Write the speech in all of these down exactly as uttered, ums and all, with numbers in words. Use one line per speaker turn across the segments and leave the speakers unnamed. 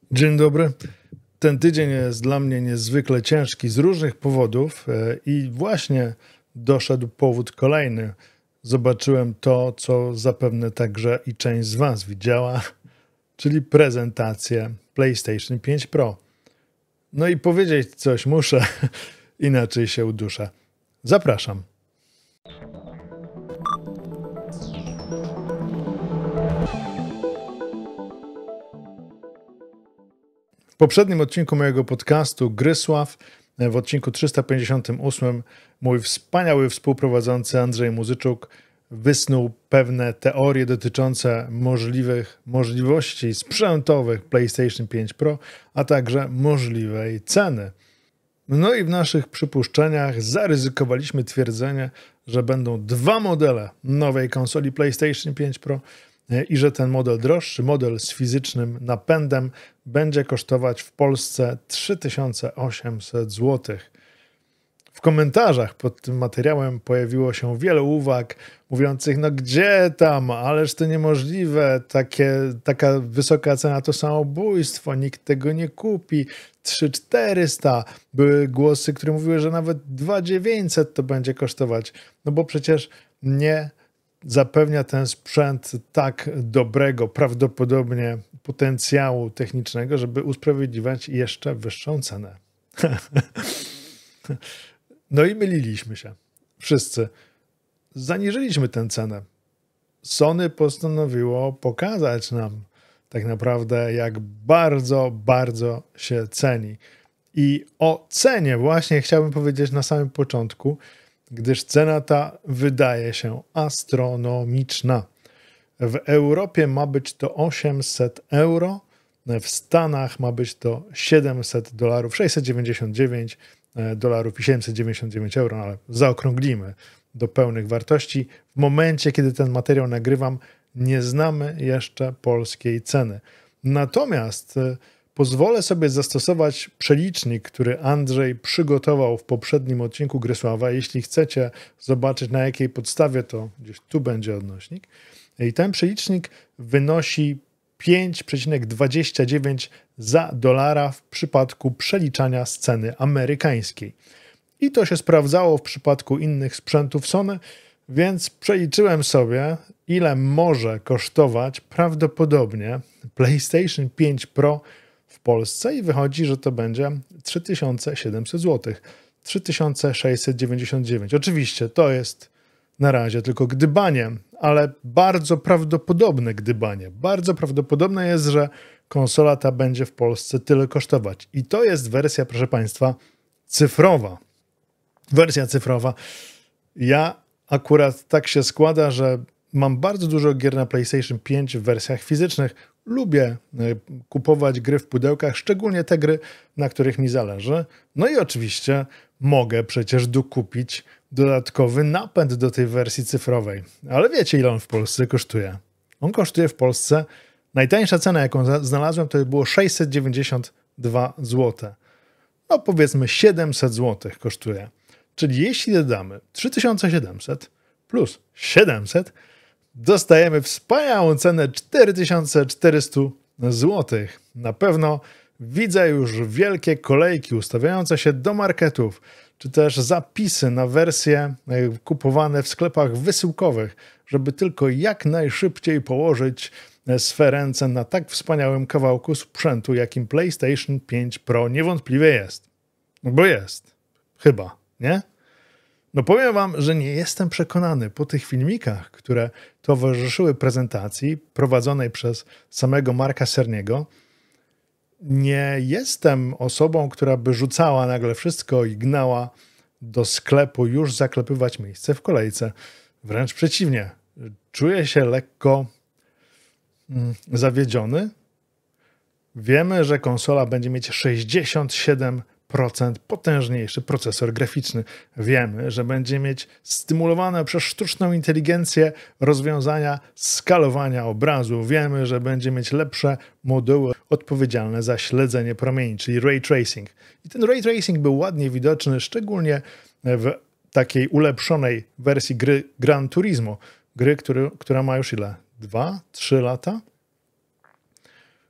Dzień dobry. Ten tydzień jest dla mnie niezwykle ciężki z różnych powodów e, i właśnie doszedł powód kolejny. Zobaczyłem to, co zapewne także i część z Was widziała, czyli prezentację PlayStation pięć Pro. No i powiedzieć coś muszę, inaczej się uduszę. Zapraszam. W poprzednim odcinku mojego podcastu Grysław, w odcinku trzysta pięćdziesiątym ósmym, mój wspaniały współprowadzący Andrzej Muzyczuk wysnuł pewne teorie dotyczące możliwych możliwości sprzętowych PlayStation pięć Pro, a także możliwej ceny. No i w naszych przypuszczeniach zaryzykowaliśmy twierdzenie, że będą dwa modele nowej konsoli PlayStation pięć Pro i że ten model droższy, model z fizycznym napędem, będzie kosztować w Polsce trzy tysiące osiemset złotych. W komentarzach pod tym materiałem pojawiło się wiele uwag mówiących, no gdzie tam, ależ to niemożliwe, takie, taka wysoka cena to samobójstwo, nikt tego nie kupi, trzy tysiące czterysta. Były głosy, które mówiły, że nawet dwa tysiące dziewięćset to będzie kosztować, no bo przecież nie zapewnia ten sprzęt tak dobrego, prawdopodobnie potencjału technicznego, żeby usprawiedliwiać jeszcze wyższą cenę. No i myliliśmy się. Wszyscy. Zaniżyliśmy tę cenę. Sony postanowiło pokazać nam tak naprawdę, jak bardzo, bardzo się ceni. I o cenie właśnie chciałbym powiedzieć na samym początku, gdyż cena ta wydaje się astronomiczna. W Europie ma być to osiemset euro, w Stanach ma być to siedemset dolarów, sześćset dziewięćdziesiąt dziewięć dolarów i siedemset dziewięćdziesiąt dziewięć euro, no ale zaokrąglimy do pełnych wartości. W momencie, kiedy ten materiał nagrywam, nie znamy jeszcze polskiej ceny. Natomiast pozwolę sobie zastosować przelicznik, który Andrzej przygotował w poprzednim odcinku Grysława. Jeśli chcecie zobaczyć, na jakiej podstawie, to gdzieś tu będzie odnośnik. I ten przelicznik wynosi pięć przecinek dwadzieścia dziewięć za dolara w przypadku przeliczania z ceny amerykańskiej. I to się sprawdzało w przypadku innych sprzętów Sony, więc przeliczyłem sobie, ile może kosztować prawdopodobnie PlayStation pięć Pro w Polsce i wychodzi, że to będzie trzy tysiące siedemset złotych. trzy tysiące sześćset dziewięćdziesiąt dziewięć. Oczywiście to jest na razie tylko gdybanie, ale bardzo prawdopodobne gdybanie. Bardzo prawdopodobne jest, że konsola ta będzie w Polsce tyle kosztować. I to jest wersja, proszę Państwa, cyfrowa. Wersja cyfrowa. Ja akurat tak się składa, że mam bardzo dużo gier na PlayStation pięć w wersjach fizycznych. Lubię kupować gry w pudełkach, szczególnie te gry, na których mi zależy. No i oczywiście mogę przecież dokupić dodatkowy napęd do tej wersji cyfrowej. Ale wiecie, ile on w Polsce kosztuje? On kosztuje w Polsce, najtańsza cena, jaką znalazłem, to było sześćset dziewięćdziesiąt dwa złote. No powiedzmy siedemset złotych kosztuje. Czyli jeśli dodamy trzy tysiące siedemset plus siedemset, dostajemy wspaniałą cenę cztery tysiące czterysta złotych. Na pewno widzę już wielkie kolejki ustawiające się do marketów, czy też zapisy na wersje kupowane w sklepach wysyłkowych, żeby tylko jak najszybciej położyć swe ręce na tak wspaniałym kawałku sprzętu, jakim PlayStation pięć Pro niewątpliwie jest. No bo jest. Chyba, nie? No powiem wam, że nie jestem przekonany po tych filmikach, które towarzyszyły prezentacji prowadzonej przez samego Marka Cerniego. Nie jestem osobą, która by rzucała nagle wszystko i gnała do sklepu już zaklepywać miejsce w kolejce. Wręcz przeciwnie. Czuję się lekko mm, zawiedziony. Wiemy, że konsola będzie mieć sześćdziesiąt siedem procent potężniejszy procesor graficzny. Wiemy, że będzie mieć stymulowane przez sztuczną inteligencję rozwiązania skalowania obrazu. Wiemy, że będzie mieć lepsze moduły odpowiedzialne za śledzenie promieni, czyli ray tracing. I ten ray tracing był ładnie widoczny, szczególnie w takiej ulepszonej wersji gry Gran Turismo. Gry, który, która ma już ile? Dwa, trzy lata?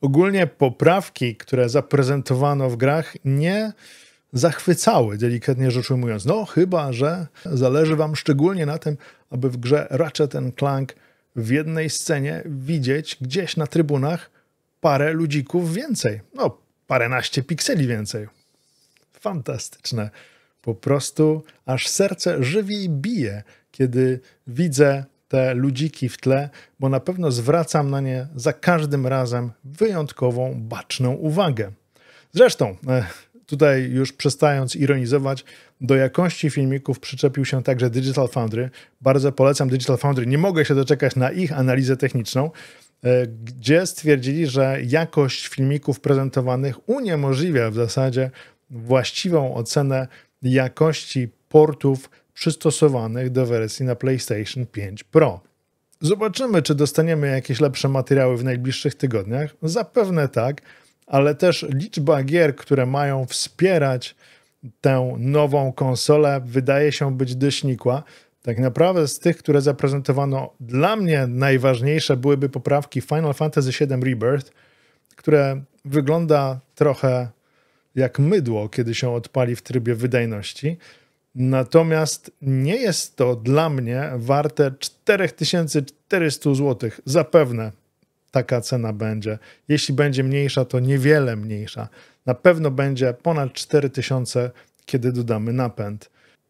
Ogólnie poprawki, które zaprezentowano w grach, nie zachwycały, delikatnie rzecz ujmując. No chyba, że zależy wam szczególnie na tym, aby w grze Ratchet and Clank w jednej scenie widzieć gdzieś na trybunach parę ludzików więcej. No, paręnaście pikseli więcej. Fantastyczne. Po prostu aż serce żywiej bije, kiedy widzę te ludziki w tle, bo na pewno zwracam na nie za każdym razem wyjątkową, baczną uwagę. Zresztą, tutaj już przestając ironizować, do jakości filmików przyczepił się także Digital Foundry. Bardzo polecam Digital Foundry. Nie mogę się doczekać na ich analizę techniczną, gdzie stwierdzili, że jakość filmików prezentowanych uniemożliwia w zasadzie właściwą ocenę jakości portów przystosowanych do wersji na PlayStation pięć Pro. Zobaczymy, czy dostaniemy jakieś lepsze materiały w najbliższych tygodniach. Zapewne tak, ale też liczba gier, które mają wspierać tę nową konsolę, wydaje się być dość nikła. Tak naprawdę z tych, które zaprezentowano, dla mnie najważniejsze byłyby poprawki Final Fantasy siedem Rebirth, które wygląda trochę jak mydło, kiedy się odpali w trybie wydajności. Natomiast nie jest to dla mnie warte cztery tysiące czterysta złotych. Zapewne taka cena będzie. Jeśli będzie mniejsza, to niewiele mniejsza. Na pewno będzie ponad cztery tysiące, kiedy dodamy napęd.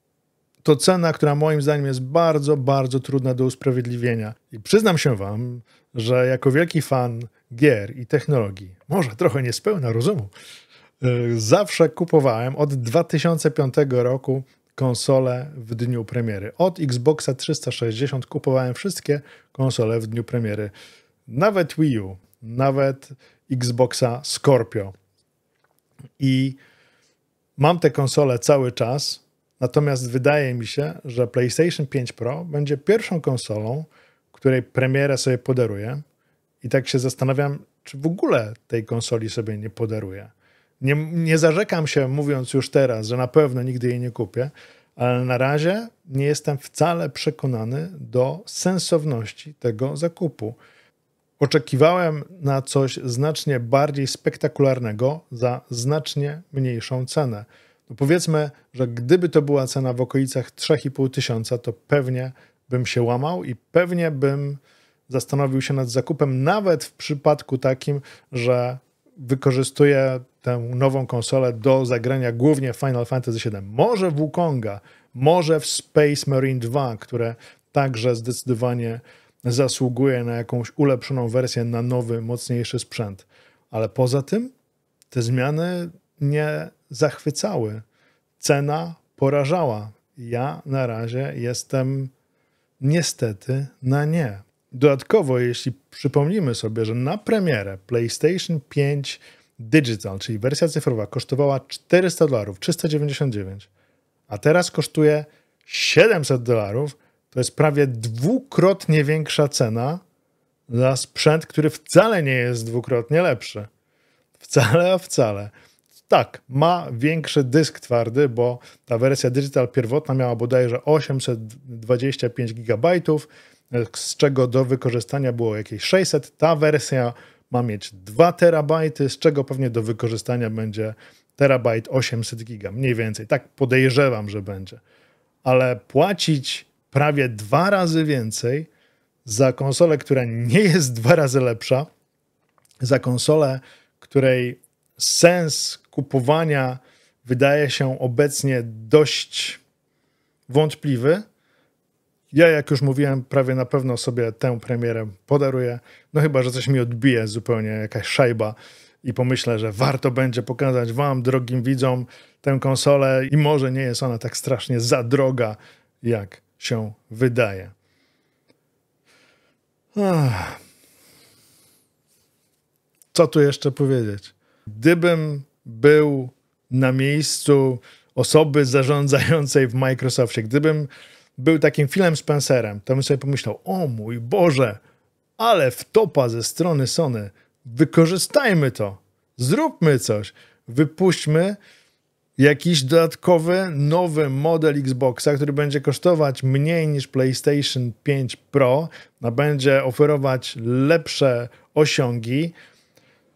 To cena, która moim zdaniem jest bardzo, bardzo trudna do usprawiedliwienia. I przyznam się wam, że jako wielki fan gier i technologii, może trochę niespełna rozumu, zawsze kupowałem od dwa tysiące piątego roku konsole w dniu premiery. Od Xboxa trzysta sześćdziesiąt kupowałem wszystkie konsole w dniu premiery. Nawet Wii U, nawet Xboxa Scorpio. I mam te konsole cały czas, natomiast wydaje mi się, że PlayStation pięć Pro będzie pierwszą konsolą, której premierę sobie podaruję. I tak się zastanawiam, czy w ogóle tej konsoli sobie nie podaruję. Nie, nie zarzekam się, mówiąc już teraz, że na pewno nigdy jej nie kupię, ale na razie nie jestem wcale przekonany do sensowności tego zakupu. Oczekiwałem na coś znacznie bardziej spektakularnego za znacznie mniejszą cenę. No powiedzmy, że gdyby to była cena w okolicach trzy i pół tysiąca, to pewnie bym się łamał i pewnie bym zastanowił się nad zakupem, nawet w przypadku takim, że wykorzystuję tę nową konsolę do zagrania głównie Final Fantasy siedem. Może w Wukonga, może w Space Marine dwa, które także zdecydowanie zasługuje na jakąś ulepszoną wersję, na nowy, mocniejszy sprzęt. Ale poza tym te zmiany nie zachwycały. Cena porażała. Ja na razie jestem niestety na nie. Dodatkowo, jeśli przypomnimy sobie, że na premierę PlayStation pięć Digital, czyli wersja cyfrowa, kosztowała czterysta dolarów, trzysta dziewięćdziesiąt dziewięć, a teraz kosztuje siedemset dolarów, to jest prawie dwukrotnie większa cena za sprzęt, który wcale nie jest dwukrotnie lepszy. Wcale, a wcale. Tak, ma większy dysk twardy, bo ta wersja Digital pierwotna miała bodajże osiemset dwadzieścia pięć gigabajtów, z czego do wykorzystania było jakieś sześćset. Ta wersja ma mieć dwa terabajty, z czego pewnie do wykorzystania będzie terabajt osiemset giga. Mniej więcej. Tak podejrzewam, że będzie. Ale płacić prawie dwa razy więcej za konsolę, która nie jest dwa razy lepsza, za konsolę, której sens kupowania wydaje się obecnie dość wątpliwy. Ja, jak już mówiłem, prawie na pewno sobie tę premierę podaruję. No chyba, że coś mi odbije zupełnie, jakaś szajba i pomyślę, że warto będzie pokazać wam, drogim widzom, tę konsolę i może nie jest ona tak strasznie za droga, jak się wydaje. Ach. Co tu jeszcze powiedzieć? Gdybym był na miejscu osoby zarządzającej w Microsoftie, gdybym był takim Philem Spencerem, to bym sobie pomyślał, o mój Boże, ale wtopa ze strony Sony, wykorzystajmy to, zróbmy coś, wypuśćmy jakiś dodatkowy, nowy model Xboxa, który będzie kosztować mniej niż PlayStation pięć Pro, a będzie oferować lepsze osiągi,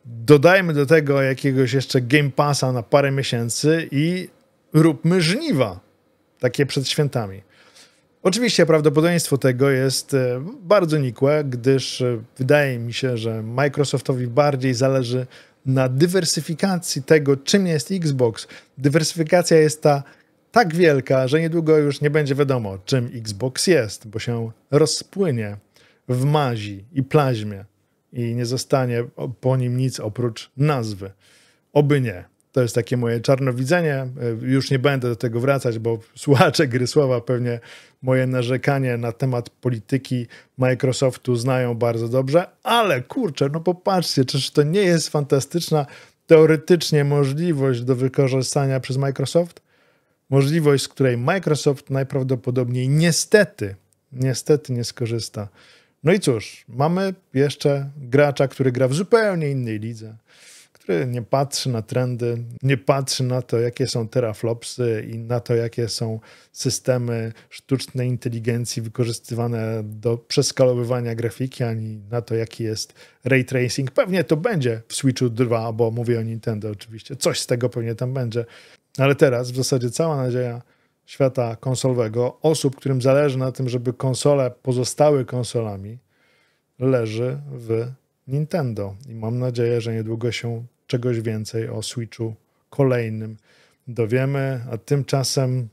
Dodajmy do tego jakiegoś jeszcze Game Passa na parę miesięcy i róbmy żniwa, takie przed świętami. Oczywiście prawdopodobieństwo tego jest bardzo nikłe, gdyż wydaje mi się, że Microsoftowi bardziej zależy na dywersyfikacji tego, czym jest Xbox. Dywersyfikacja jest ta tak wielka, że niedługo już nie będzie wiadomo, czym Xbox jest, bo się rozpłynie w mazi i plaźmie i nie zostanie po nim nic oprócz nazwy. Oby nie. To jest takie moje czarnowidzenie. Już nie będę do tego wracać, bo słuchacze Gry Słowa pewnie moje narzekanie na temat polityki Microsoftu znają bardzo dobrze, ale kurczę, no popatrzcie, czyż to nie jest fantastyczna teoretycznie możliwość do wykorzystania przez Microsoft? Możliwość, z której Microsoft najprawdopodobniej niestety, niestety nie skorzysta. No i cóż, mamy jeszcze gracza, który gra w zupełnie innej lidze, który nie patrzy na trendy, nie patrzy na to, jakie są teraflopsy i na to, jakie są systemy sztucznej inteligencji wykorzystywane do przeskalowywania grafiki, ani na to, jaki jest ray tracing. Pewnie to będzie w Switchu dwa, bo mówię o Nintendo oczywiście. Coś z tego pewnie tam będzie. Ale teraz w zasadzie cała nadzieja świata konsolowego, osób, którym zależy na tym, żeby konsole pozostały konsolami, leży w Nintendo. I mam nadzieję, że niedługo się czegoś więcej o Switchu kolejnym dowiemy, a tymczasem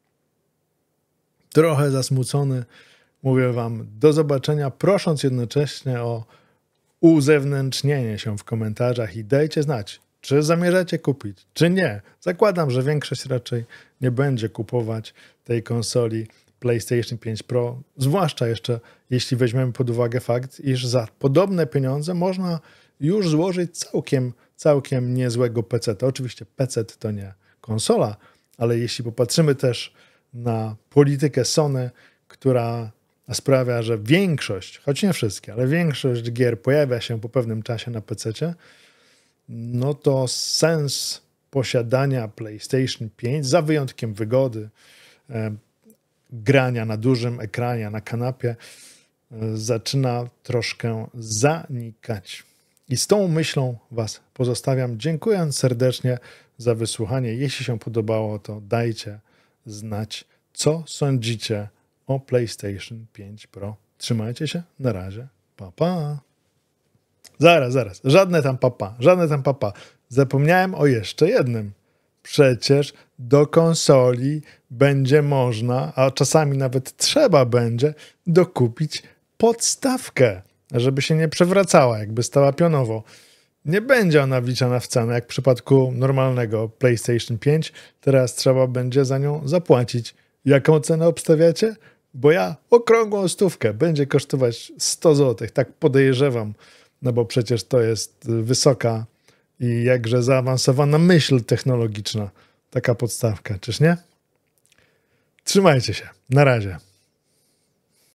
trochę zasmucony mówię wam do zobaczenia, prosząc jednocześnie o uzewnętrznienie się w komentarzach i dajcie znać, czy zamierzacie kupić, czy nie. Zakładam, że większość raczej nie będzie kupować tej konsoli PlayStation pięć Pro, zwłaszcza jeszcze jeśli weźmiemy pod uwagę fakt, iż za podobne pieniądze można już złożyć całkiem, całkiem niezłego peceta. Oczywiście pecet to nie konsola, ale jeśli popatrzymy też na politykę Sony, która sprawia, że większość, choć nie wszystkie, ale większość gier pojawia się po pewnym czasie na pececie, no to sens posiadania PlayStation pięć, za wyjątkiem wygody, e, grania na dużym ekranie, na kanapie, e, zaczyna troszkę zanikać. I z tą myślą was pozostawiam, dziękując serdecznie za wysłuchanie. Jeśli się podobało, to dajcie znać, co sądzicie o PlayStation pięć Pro. Trzymajcie się, na razie, pa pa. Zaraz, zaraz, żadne tam papa, żadne tam papa. Zapomniałem o jeszcze jednym. Przecież do konsoli będzie można, a czasami nawet trzeba będzie, dokupić podstawkę, żeby się nie przewracała, jakby stała pionowo. Nie będzie ona wliczana w cenę, jak w przypadku normalnego PlayStation pięć. Teraz trzeba będzie za nią zapłacić. Jaką cenę obstawiacie? Bo ja okrągłą stówkę. Będzie kosztować sto złotych, tak podejrzewam. No bo przecież to jest wysoka i jakże zaawansowana myśl technologiczna. Taka podstawka, czyż nie? Trzymajcie się. Na razie.